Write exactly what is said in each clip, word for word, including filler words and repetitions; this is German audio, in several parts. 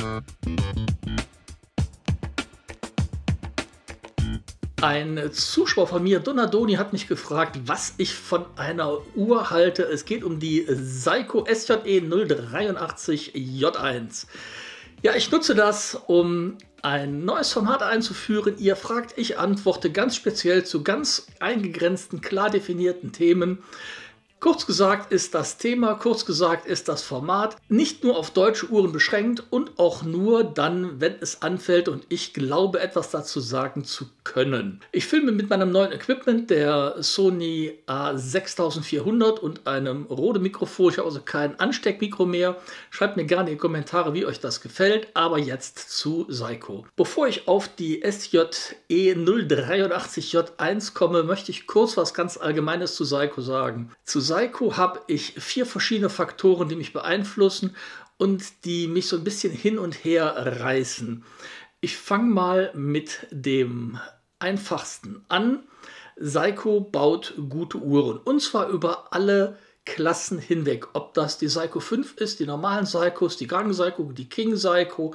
Ein Zuschauer von mir, Donadoni, hat mich gefragt, was ich von einer Uhr halte. Es geht um die Seiko S J E null dreiundachtzig J eins. Ja, ich nutze das, um ein neues Format einzuführen. Ihr fragt, ich antworte ganz speziell zu ganz eingegrenzten, klar definierten Themen. Kurz gesagt ist das Thema, kurz gesagt ist das Format nicht nur auf deutsche Uhren beschränkt und auch nur dann, wenn es anfällt und ich glaube, etwas dazu sagen zu können. Ich filme mit meinem neuen Equipment, der Sony A sechstausendvierhundert und einem Rode Mikrofon. Ich habe also kein Ansteckmikro mehr. Schreibt mir gerne in die Kommentare, wie euch das gefällt. Aber jetzt zu Seiko. Bevor ich auf die S J E null dreiundachtzig J eins komme, möchte ich kurz was ganz Allgemeines zu Seiko sagen. Zu Seiko habe ich vier verschiedene Faktoren, die mich beeinflussen und die mich so ein bisschen hin und her reißen. Ich fange mal mit dem einfachsten an. Seiko baut gute Uhren und zwar über alle Klassen hinweg. Ob das die Seiko fünf ist, die normalen Seikos, die Gang Seiko, die King Seiko.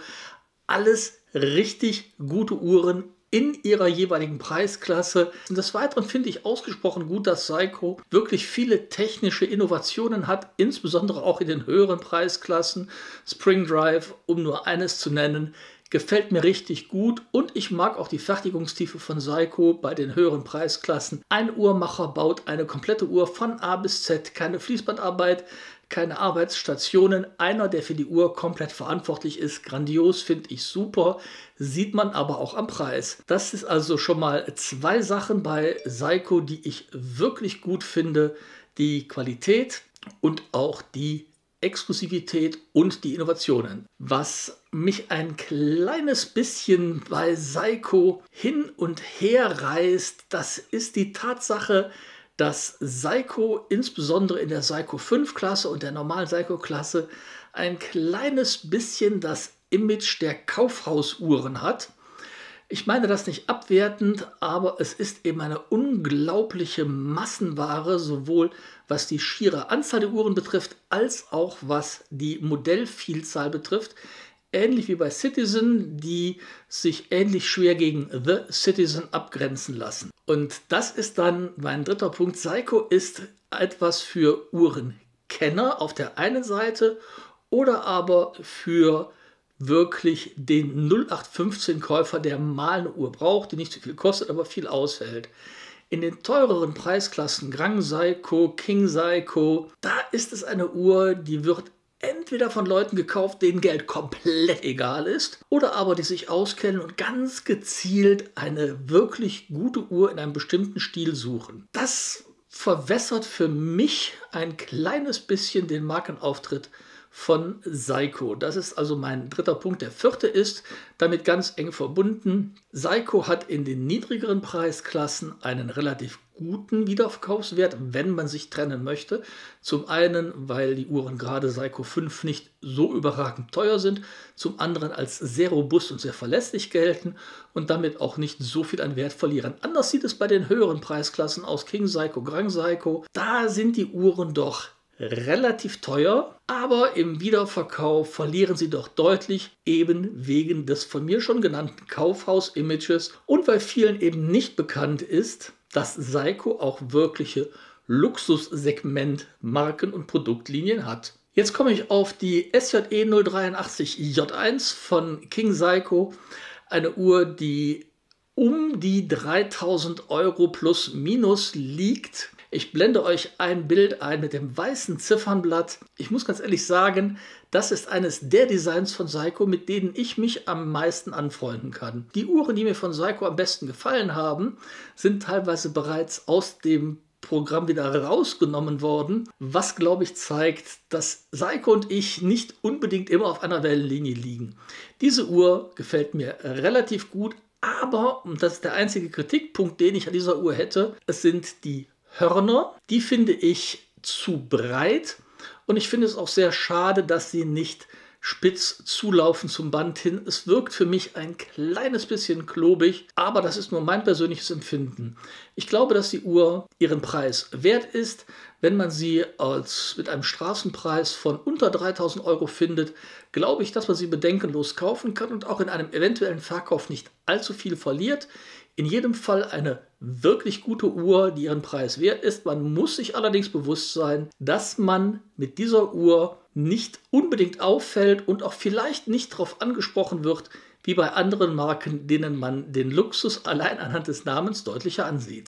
Alles richtig gute Uhren in ihrer jeweiligen Preisklasse. Und des Weiteren finde ich ausgesprochen gut, dass Seiko wirklich viele technische Innovationen hat, insbesondere auch in den höheren Preisklassen. Spring Drive, um nur eines zu nennen, gefällt mir richtig gut und ich mag auch die Fertigungstiefe von Seiko bei den höheren Preisklassen. Ein Uhrmacher baut eine komplette Uhr von A bis Z, keine Fließbandarbeit, keine Arbeitsstationen, einer, der für die Uhr komplett verantwortlich ist. Grandios, finde ich super, sieht man aber auch am Preis. Das ist also schon mal zwei Sachen bei Seiko, die ich wirklich gut finde. Die Qualität und auch die Exklusivität und die Innovationen. Was mich ein kleines bisschen bei Seiko hin und her reißt, das ist die Tatsache, dass Seiko insbesondere in der Seiko fünf Klasse und der normalen Seiko Klasse ein kleines bisschen das Image der Kaufhausuhren hat. Ich meine das nicht abwertend, aber es ist eben eine unglaubliche Massenware, sowohl was die schiere Anzahl der Uhren betrifft, als auch was die Modellvielzahl betrifft. Ähnlich wie bei Citizen, die sich ähnlich schwer gegen The Citizen abgrenzen lassen. Und das ist dann mein dritter Punkt. Seiko ist etwas für Uhrenkenner auf der einen Seite oder aber für wirklich den null acht fünfzehn Käufer, der mal eine Uhr braucht, die nicht so viel kostet, aber viel ausfällt. In den teureren Preisklassen, Gang Seiko, King Seiko, da ist es eine Uhr, die wird entweder von Leuten gekauft, denen Geld komplett egal ist, oder aber die sich auskennen und ganz gezielt eine wirklich gute Uhr in einem bestimmten Stil suchen. Das verwässert für mich ein kleines bisschen den Markenauftritt von Seiko. Das ist also mein dritter Punkt. Der vierte ist damit ganz eng verbunden. Seiko hat in den niedrigeren Preisklassen einen relativ guten Wiederverkaufswert, wenn man sich trennen möchte. Zum einen, weil die Uhren gerade Seiko fünf nicht so überragend teuer sind, zum anderen als sehr robust und sehr verlässlich gelten und damit auch nicht so viel an Wert verlieren. Anders sieht es bei den höheren Preisklassen aus, King Seiko, Gang Seiko. Da sind die Uhren doch relativ teuer, aber im Wiederverkauf verlieren sie doch deutlich, eben wegen des von mir schon genannten Kaufhaus-Images und weil vielen eben nicht bekannt ist, dass Seiko auch wirkliche Luxussegment-Marken und Produktlinien hat. Jetzt komme ich auf die S J E null dreiundachtzig J eins von King Seiko, eine Uhr, die um die dreitausend Euro plus minus liegt. Ich blende euch ein Bild ein mit dem weißen Ziffernblatt. Ich muss ganz ehrlich sagen, das ist eines der Designs von Seiko, mit denen ich mich am meisten anfreunden kann. Die Uhren, die mir von Seiko am besten gefallen haben, sind teilweise bereits aus dem Programm wieder rausgenommen worden, was, glaube ich, zeigt, dass Seiko und ich nicht unbedingt immer auf einer Wellenlinie liegen. Diese Uhr gefällt mir relativ gut, aber, und das ist der einzige Kritikpunkt, den ich an dieser Uhr hätte, es sind die Hörner, die finde ich zu breit und ich finde es auch sehr schade, dass sie nicht spitz zulaufen zum Band hin. Es wirkt für mich ein kleines bisschen klobig, aber das ist nur mein persönliches Empfinden. Ich glaube, dass die Uhr ihren Preis wert ist. Wenn man sie als mit einem Straßenpreis von unter dreitausend Euro findet, glaube ich, dass man sie bedenkenlos kaufen kann und auch in einem eventuellen Verkauf nicht allzu viel verliert. In jedem Fall eine wirklich gute Uhr, die ihren Preis wert ist. Man muss sich allerdings bewusst sein, dass man mit dieser Uhr nicht unbedingt auffällt und auch vielleicht nicht darauf angesprochen wird, wie bei anderen Marken, denen man den Luxus allein anhand des Namens deutlicher ansieht.